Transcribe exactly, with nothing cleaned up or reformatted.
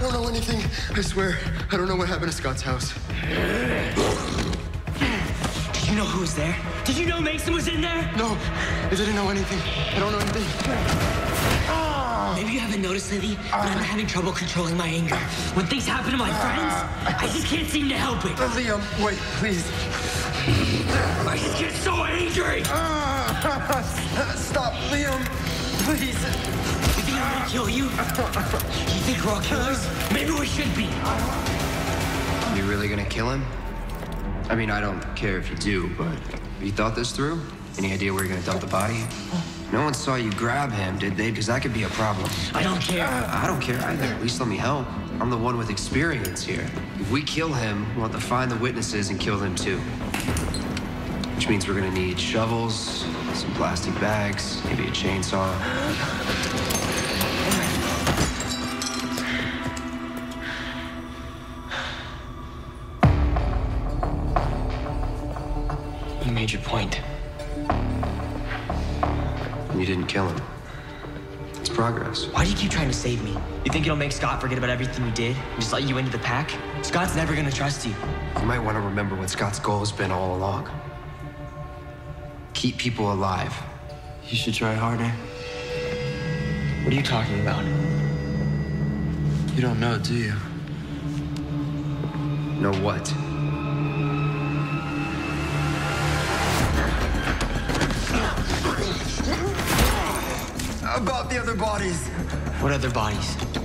don't know anything. I swear, I don't know what happened to Scott's house. Did you know who was there? Did you know Mason was in there? No, I didn't know anything. I don't know anything. Maybe you haven't noticed lately, but I'm having trouble controlling my anger. When things happen to my friends, I just can't seem to help it. Liam, wait, please. I just get so angry. Stop, Liam, please. You think I'm gonna kill you? You think we're all killers? Maybe we should be. You really gonna kill him? I mean, I don't care if you do, but have you thought this through? Any idea where you're gonna dump the body? No one saw you grab him, did they? Because that could be a problem. I don't care. I don't care either. At least let me help. I'm the one with experience here. If we kill him, we'll have to find the witnesses and kill them too. Which means we're gonna need shovels, some plastic bags, maybe a chainsaw. You made your point. You didn't kill him. It's progress. Why do you keep trying to save me? You think it'll make Scott forget about everything we did and just let you into the pack? Scott's never gonna trust you. You might want to remember what Scott's goal has been all along. Keep people alive. You should try harder. What are you talking about? You don't know, do you? Know what? About the other bodies. What other bodies?